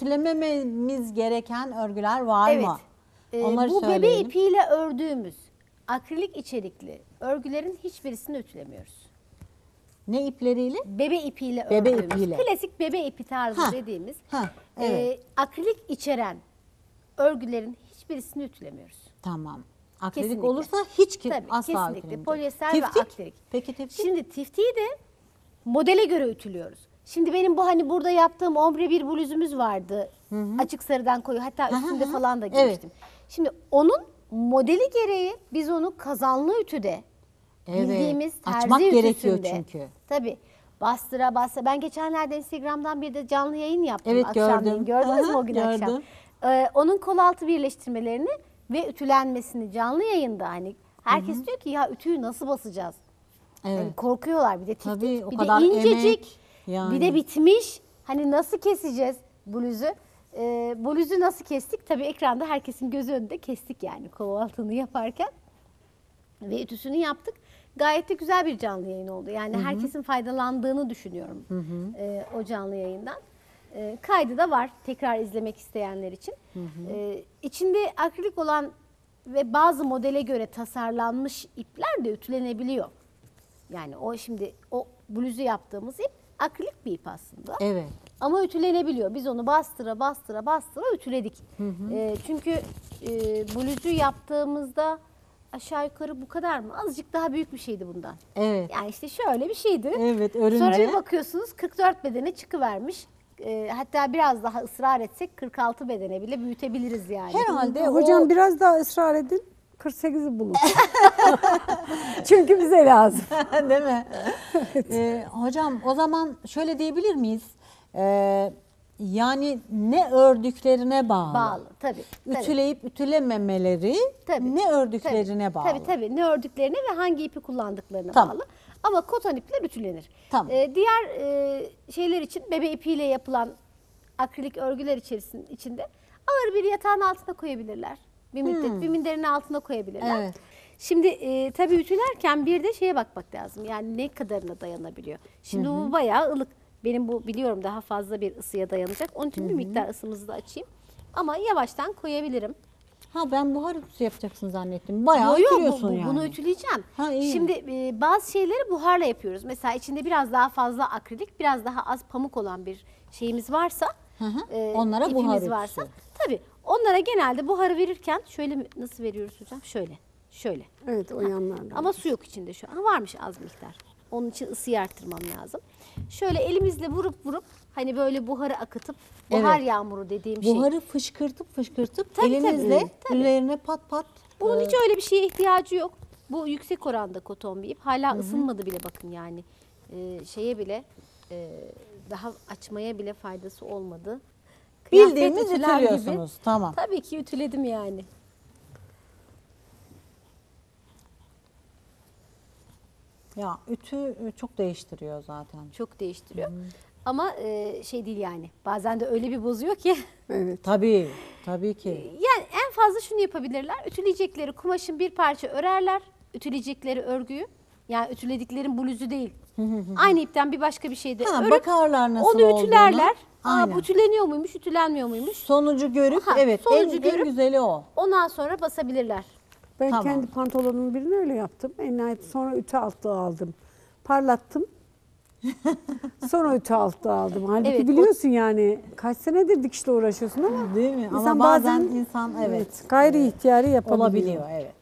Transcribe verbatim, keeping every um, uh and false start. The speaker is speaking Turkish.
ütülemememiz gereken örgüler var Evet. mı? Ee, Onları bu bebe söyleyelim. ipiyle ördüğümüz akrilik içerikli örgülerin hiçbirisini ütülemiyoruz. Ne ipleriyle? Bebe ipiyle Bebe ördüğümüz, ipiyle. klasik bebe ipi tarzı Ha, dediğimiz ha, evet. e, akrilik içeren örgülerin hiçbirisini ütülemiyoruz. Tamam. Akrilik Kesinlikle. olursa hiç ki Tabii, asla kesinlikle. ütülemeyecek. Polyester Tiftik? ve akrilik. Peki tiftik? Şimdi tiftiği de modele göre ütülüyoruz. Şimdi benim bu hani burada yaptığım ombre bir bluzumuz vardı. Hı hı. Açık sarıdan koyu. Hatta Hı hı üstünde hı. falan da Evet. giymiştim. Şimdi onun modeli gereği biz onu kazanlı ütüde Evet, bildiğimiz terzi açmak gerekiyor ütüsünde, çünkü. Tabii. Bastıra bastıra. Ben geçenlerde Instagram'dan bir de canlı yayın yaptım. Evet, akşamleyin. gördüm. Gördünüz mü Aha, o gün akşam? gördüm. Ee, onun kol altı birleştirmelerini ve ütülenmesini canlı yayında hani herkes diyor ki ya ütüyü nasıl basacağız? Evet. Yani korkuyorlar bir de tiftik, Tabii, o bir kadar de incecik, emek yani. bir de bitmiş. Hani nasıl keseceğiz bluzu? Ee, bluzu nasıl kestik? Tabii ekranda herkesin gözü önünde kestik yani kol altını yaparken. Ve ütüsünü yaptık. Gayet de güzel bir canlı yayın oldu. Yani hı hı. herkesin faydalandığını düşünüyorum hı hı. E, o canlı yayından. E, kaydı da var tekrar izlemek isteyenler için. Hı hı. E, içinde akrilik olan ve bazı modele göre tasarlanmış ipler de ütülenebiliyor. Yani o şimdi o bluzu yaptığımız ip akrilik bir ip aslında. Evet. Ama ütülenebiliyor. Biz onu bastıra bastıra bastıra ütüledik. Hı hı. E, çünkü e, bluzu yaptığımızda aşağı yukarı bu kadar mı? Azıcık daha büyük bir şeydi bundan. Evet. Yani işte şöyle bir şeydi. Evet, örünce. Sonra bir bakıyorsunuz kırk dört bedene çıkıvermiş. E, hatta biraz daha ısrar etsek kırk altı bedene bile büyütebiliriz yani. Herhalde Hocam o... biraz daha ısrar edin. kırk sekizi bulun. Çünkü bize lazım. Değil mi? Evet. Ee, hocam o zaman şöyle diyebilir miyiz? Ee, yani ne ördüklerine bağlı. Bağlı tabii. Ütüleyip tabii. ütülememeleri tabii. ne ördüklerine tabii, bağlı. Tabii tabii ne ördüklerine ve hangi ipi kullandıklarına tamam. bağlı. Ama koton ipler ütülenir. Tamam. Ee, diğer e, şeyler için bebe ipiyle yapılan akrilik örgüler içerisinde içinde ağır bir yatağın altına koyabilirler. Bir müddet hmm. bir minderin altına koyabilirler. Evet. Şimdi e, tabii ütülerken bir de şeye bakmak lazım. Yani ne kadarına dayanabiliyor. Şimdi hı hı. bu bayağı ılık. Benim bu biliyorum daha fazla bir ısıya dayanacak. Onun için hı hı. bir miktar ısımızı da açayım. Ama yavaştan koyabilirim. Ha ben buhar ütüsü yapacaksın zannettim. Bayağı yo, yo, ütülüyorsun bu, bu, yani. Bunu ütüleyeceğim. Ha, iyi. Şimdi e, bazı şeyleri buharla yapıyoruz. Mesela içinde biraz daha fazla akrilik, biraz daha az pamuk olan bir şeyimiz varsa, hı hı. E, onlara ipimiz buhar varsa, ütüsü. tabii onlara genelde buharı verirken şöyle nasıl veriyoruz hocam? Şöyle, şöyle. Evet o yanlarda. Ama su yok içinde şu an. Varmış az miktar. Onun için ısıyı arttırmam lazım. Şöyle elimizle vurup vurup hani böyle buharı akıtıp buhar evet. yağmuru dediğim buharı şey. Buharı fışkırtıp fışkırtıp tabii, elimizle tabii, tabii. üzerine pat pat. Bunun e... hiç öyle bir şeye ihtiyacı yok. Bu yüksek oranda koton bir ip. Hala Hı -hı. ısınmadı bile bakın yani. Ee, şeye bile e, daha açmaya bile faydası olmadı. Bildiğimiz ütülüyorsunuz. Gibi. Tamam. Tabii ki ütüledim yani. Ya ütü çok değiştiriyor zaten. Çok değiştiriyor. Hmm. Ama e, şey değil yani. Bazen de öyle bir bozuyor ki. Evet. Tabii. Tabii ki. Yani en fazla şunu yapabilirler. Ütüleyecekleri kumaşın bir parça örerler. Ütüleyecekleri örgüyü. Yani ütülediklerin bluzu değil. Aynı ipten bir başka bir şey de ha, örüp bakarlar nasıl onu ütülerler. Olduğunu. Aa, bu ütüleniyor muymuş, ütülenmiyor muymuş? Sonucu görüp ha, evet sonucu en, görüp, en güzeli o. Ondan sonra basabilirler. Ben tamam. kendi pantolonumun birini öyle yaptım. En nihayet sonra ütü altlığı aldım. Parlattım. Sonra ütü altlığı aldım. Halbuki evet, biliyorsun o... yani kaç senedir dikişle uğraşıyorsun ama. Değil mi? Ama bazen, bazen insan evet. evet gayri ihtiyari yapabiliyor. Olabiliyor evet.